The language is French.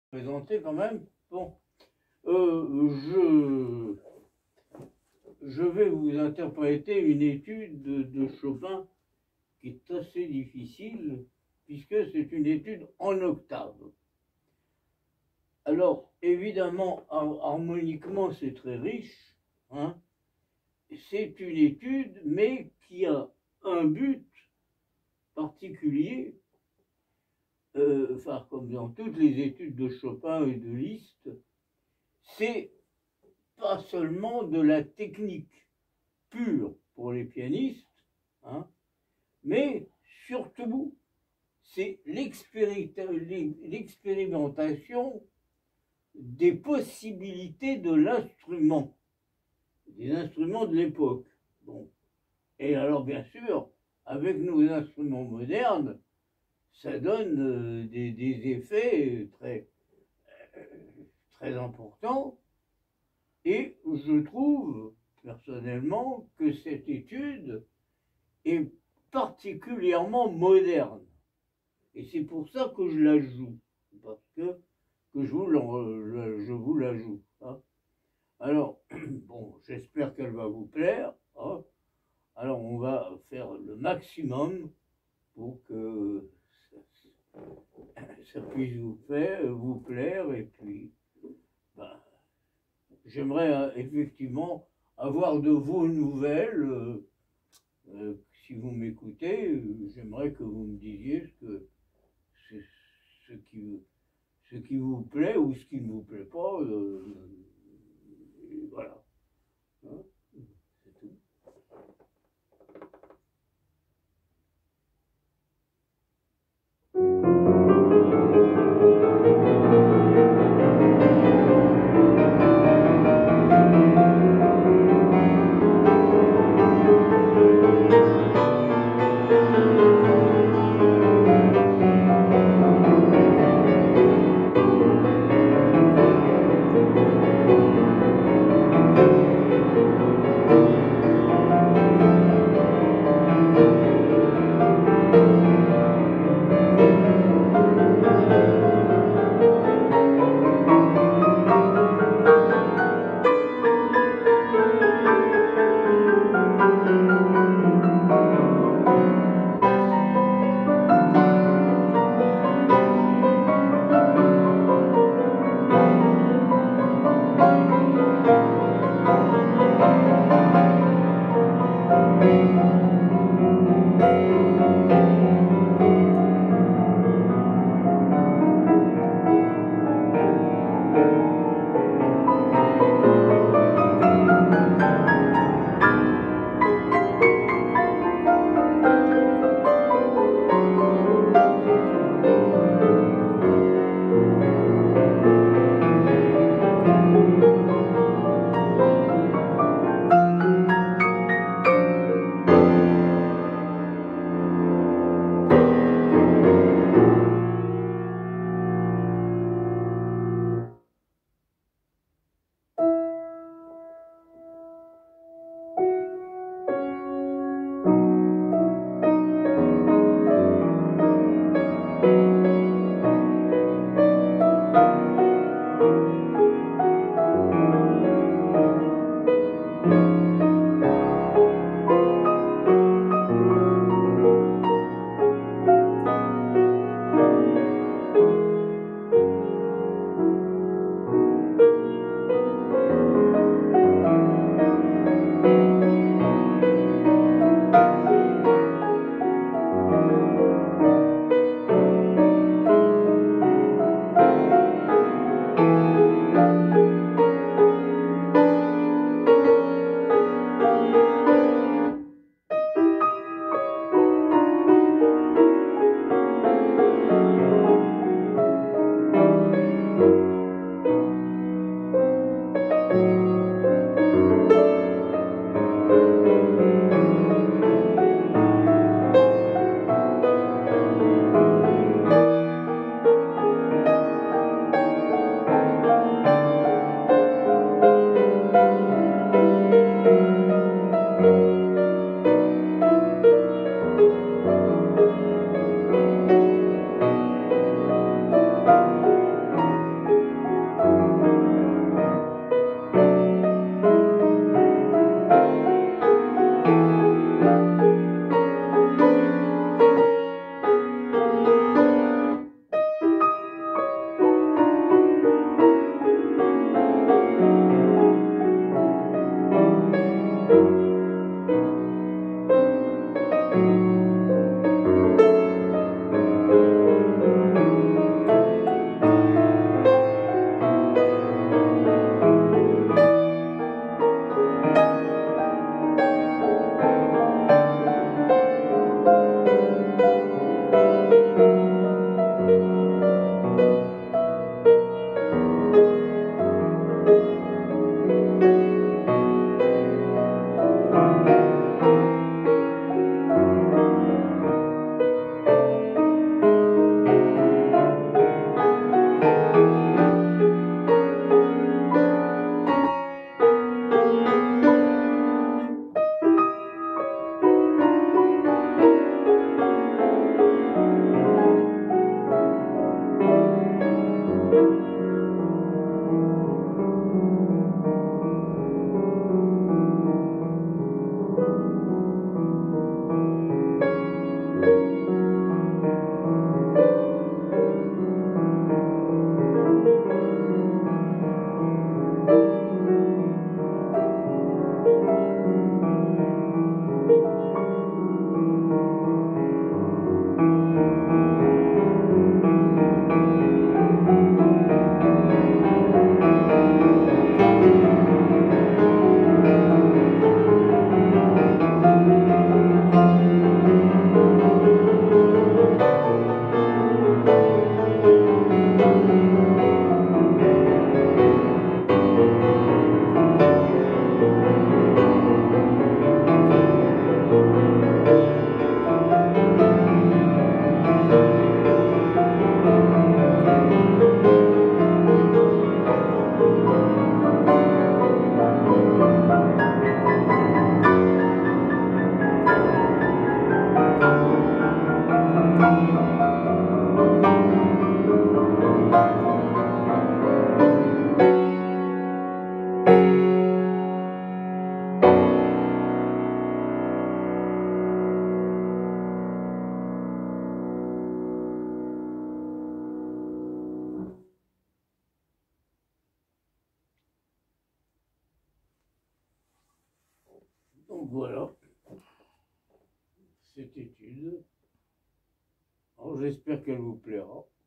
Présenter quand même. Bon, je vais vous interpréter une étude de Chopin qui est assez difficile, puisque c'est une étude en octaves. Alors, évidemment, harmoniquement, c'est très riche, hein. C'est une étude, mais qui a un but particulier, enfin, comme dans toutes les études de Chopin et de Liszt, c'est pas seulement de la technique pure pour les pianistes, hein, mais surtout, c'est l'expérimentation des possibilités de l'instrument, des instruments de l'époque. Bon. Et alors, bien sûr, avec nos instruments modernes, ça donne des effets très importants. Et je trouve, personnellement, que cette étude est particulièrement moderne. Et c'est pour ça que je la joue, parce que je vous la joue. Hein. Alors, bon, j'espère qu'elle va vous plaire. Hein. Alors, on va faire le maximum pour que ça puisse vous plaire, et puis, ben, j'aimerais effectivement avoir de vos nouvelles. Si vous m'écoutez, j'aimerais que vous me disiez ce qui vous plaît ou ce qui ne vous plaît pas. Voilà. Hein, c'est tout. Donc voilà, cette étude. Alors j'espère qu'elle vous plaira.